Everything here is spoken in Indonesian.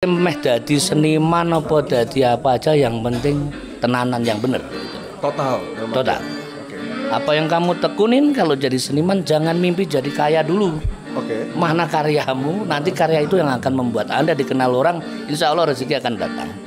Meh dadi seniman apa dadi apa aja yang penting tenanan yang bener. Total. Total. Oke. Apa yang kamu tekunin kalau jadi seniman jangan mimpi jadi kaya dulu. Oke. Mana karyamu, nanti karya itu yang akan membuat Anda dikenal orang, insya Allah rezeki akan datang.